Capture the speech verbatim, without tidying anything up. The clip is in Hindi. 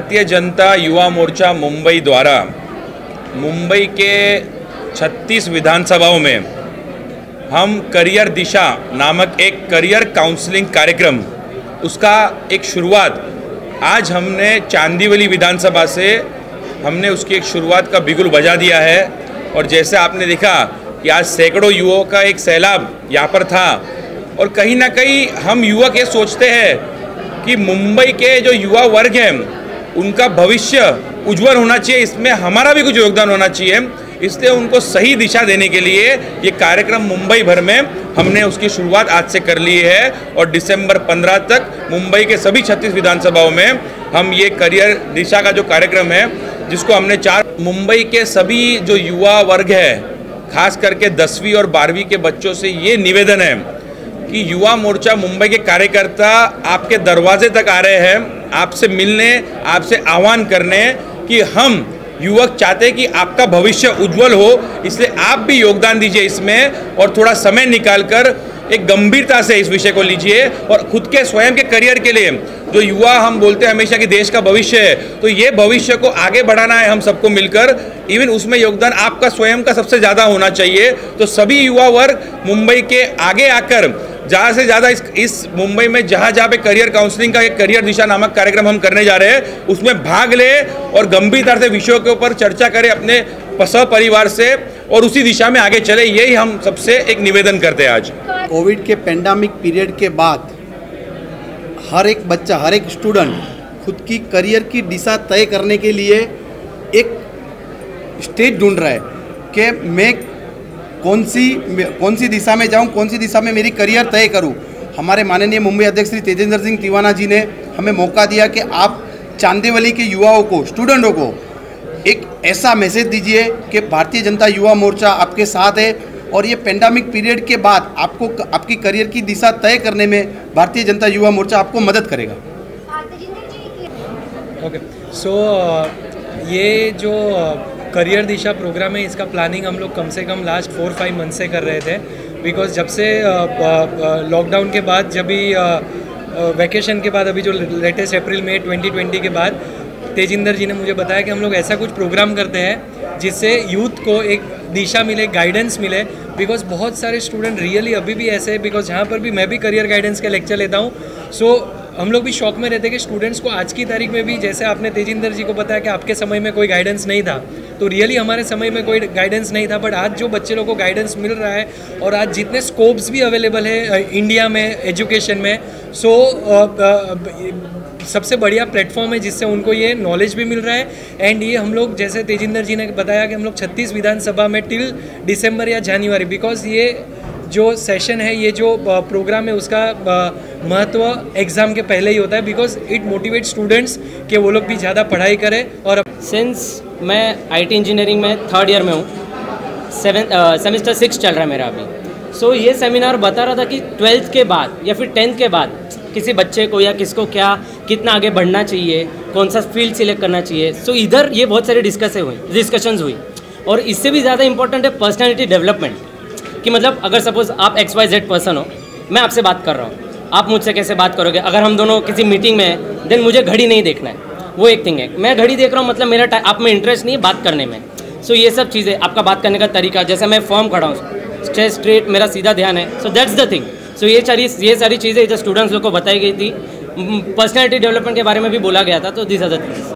भारतीय जनता युवा मोर्चा मुंबई द्वारा मुंबई के छत्तीस विधानसभाओं में हम करियर दिशा नामक एक करियर काउंसलिंग कार्यक्रम, उसका एक शुरुआत आज हमने चांदीवली विधानसभा से हमने उसकी एक शुरुआत का बिगुल बजा दिया है। और जैसे आपने देखा कि आज सैकड़ों युवाओं का एक सैलाब यहाँ पर था। और कहीं ना कहीं हम युवक ये सोचते हैं कि मुंबई के जो युवा वर्ग हैं उनका भविष्य उज्जवल होना चाहिए, इसमें हमारा भी कुछ योगदान होना चाहिए। इसलिए उनको सही दिशा देने के लिए ये कार्यक्रम मुंबई भर में हमने उसकी शुरुआत आज से कर ली है और दिसंबर पंद्रह तक मुंबई के सभी छत्तीस विधानसभाओं में हम ये करियर दिशा का जो कार्यक्रम है, जिसको हमने चार मुंबई के सभी जो युवा वर्ग है, खास करके दसवीं और बारहवीं के बच्चों से ये निवेदन है कि युवा मोर्चा मुंबई के कार्यकर्ता आपके दरवाजे तक आ रहे हैं, आपसे मिलने, आपसे आह्वान करने कि हम युवक चाहते हैं कि आपका भविष्य उज्जवल हो, इसलिए आप भी योगदान दीजिए इसमें और थोड़ा समय निकालकर एक गंभीरता से इस विषय को लीजिए और खुद के स्वयं के करियर के लिए, जो युवा हम बोलते हैं हमेशा कि देश का भविष्य है, तो ये भविष्य को आगे बढ़ाना है हम सबको मिलकर। इवन उसमें योगदान आपका स्वयं का सबसे ज़्यादा होना चाहिए। तो सभी युवा वर्ग मुंबई के आगे आकर ज़्यादा से ज़्यादा इस इस मुंबई में जहाँ जहाँ पे करियर काउंसलिंग का एक करियर दिशा नामक कार्यक्रम हम करने जा रहे हैं, उसमें भाग ले और गंभीरता से विषयों के ऊपर चर्चा करें अपने सहपरिवार से और उसी दिशा में आगे चले। यही हम सबसे एक निवेदन करते हैं आज। कोविड के पेंडेमिक पीरियड के बाद हर एक बच्चा, हर एक स्टूडेंट खुद की करियर की दिशा तय करने के लिए एक स्टेज ढूंढ रहा है कि मैं कौन सी कौन सी दिशा में जाऊं, कौन सी दिशा में मेरी करियर तय करूं। हमारे माननीय मुंबई अध्यक्ष श्री तेजेंद्र सिंह तिवाना जी ने हमें मौका दिया कि आप चांदीवली के युवाओं को, स्टूडेंटों को एक ऐसा मैसेज दीजिए कि भारतीय जनता युवा मोर्चा आपके साथ है और ये पेंडेमिक पीरियड के बाद आपको आपकी करियर की दिशा तय करने में भारतीय जनता युवा मोर्चा आपको मदद करेगा। ओके, सो ये जो करियर दिशा प्रोग्राम है, इसका प्लानिंग हम लोग कम से कम लास्ट फोर फाइव मंथ से कर रहे थे। बिकॉज जब से लॉकडाउन के बाद, जब भी वैकेशन के बाद, अभी जो लेटेस्ट अप्रैल मई ट्वेंटी ट्वेंटी के बाद तेजिंदर जी ने मुझे बताया कि हम लोग ऐसा कुछ प्रोग्राम करते हैं जिससे यूथ को एक दिशा मिले, गाइडेंस मिले। बिकॉज बहुत सारे स्टूडेंट रियली अभी भी ऐसे हैं, बिकॉज यहाँ पर भी मैं भी करियर गाइडेंस के लेक्चर लेता हूँ। सो हम लोग भी शौक में रहते हैं कि स्टूडेंट्स को आज की तारीख में भी, जैसे आपने तेजिंदर जी को बताया कि आपके समय में कोई गाइडेंस नहीं था, तो रियली हमारे समय में कोई गाइडेंस नहीं था, बट आज जो बच्चे लोगों को गाइडेंस मिल रहा है और आज जितने स्कोप्स भी अवेलेबल है इंडिया में एजुकेशन में, सो सबसे बढ़िया प्लेटफॉर्म है जिससे उनको ये नॉलेज भी मिल रहा है। एंड ये हम लोग, जैसे तेजिंदर जी ने बताया कि हम लोग छत्तीस विधानसभा में टिल दिसंबर या जनवरी, बिकॉज ये जो सेशन है, ये जो प्रोग्राम है, उसका महत्व एग्ज़ाम के पहले ही होता है, बिकॉज इट मोटिवेट स्टूडेंट्स कि वो लोग भी ज़्यादा पढ़ाई करें। और सिंस मैं आईटी इंजीनियरिंग में थर्ड ईयर में हूँ, सेवन सेमेस्टर सिक्स चल रहा है मेरा अभी। सो so, ये सेमिनार बता रहा था कि ट्वेल्थ के बाद या फिर टेंथ के बाद किसी बच्चे को या किसको क्या कितना आगे बढ़ना चाहिए, कौन सा फील्ड सिलेक्ट करना चाहिए। सो so, इधर ये बहुत सारी डिस्कस हुई डिस्कशंस हुई और इससे भी ज़्यादा इंपॉर्टेंट है पर्सनैलिटी डेवलपमेंट। कि मतलब अगर सपोज आप एक्स वाई जेड पर्सन हो, मैं आपसे बात कर रहा हूँ, आप मुझसे कैसे बात करोगे? अगर हम दोनों किसी मीटिंग में हैं, देन मुझे घड़ी नहीं देखना है, वो एक थिंग है। मैं घड़ी देख रहा हूँ, मतलब मेरा आप में इंटरेस्ट नहीं है बात करने में। सो so, ये सब चीज़ें, आपका बात करने का तरीका, जैसे मैं फॉर्म खड़ा हूँ, स्ट्रेट स्ट्रेट मेरा सीधा ध्यान है। So that's the thing. So ये सारी ये सारी चीज़ें इधर स्टूडेंट्स लोग को बताई गई थी। पर्सनैलिटी डेवलपमेंट के बारे में भी बोला गया था। तो दिस आर द थिंग्स।